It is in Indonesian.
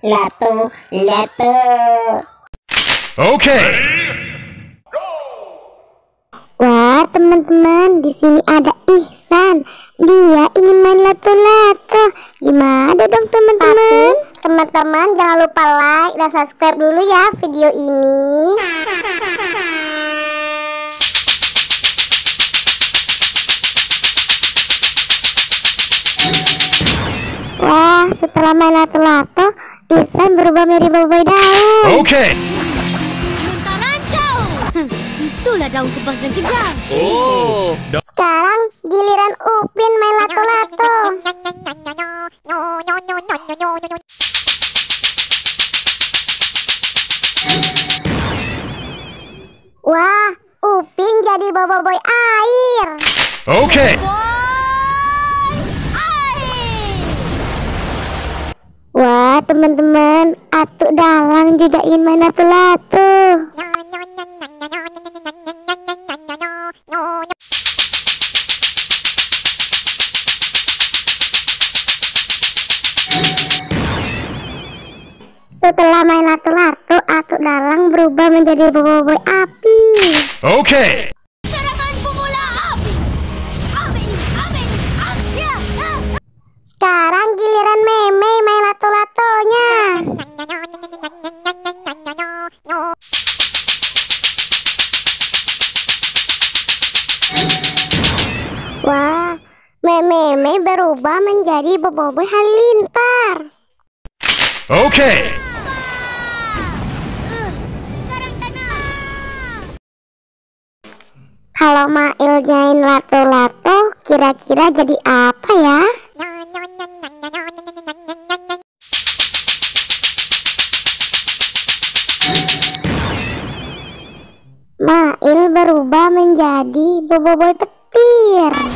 Lato, lato. Oke. Wah, teman-teman, di sini ada Ihsan. Dia ingin main lato-lato. Gimana dong, teman-teman? Tapi, teman-teman jangan lupa like dan subscribe dulu ya video ini. Wah, setelah main lato-lato, Ihsan berubah menjadi boboiboy daun. Oke. Itulah daun kebas dan kejam. Oh. Sekarang giliran Upin main lato-lato. Wah, Upin jadi boboiboy air. Oke. Wah, teman-teman, Atuk Dalang juga ingin main lato-lato. Setelah main lato-lato, Atuk Dalang berubah menjadi boboiboy api. Oke. Serangan pemula api. Amin, amin, amin. Sekarang giliran Meme main lato-latonya. Wah, Meme berubah menjadi boboiboy halilintar. Oke. Kalau Mail nyain lato-lato, kira-kira jadi apa ya? Mail berubah menjadi boboiboy petir.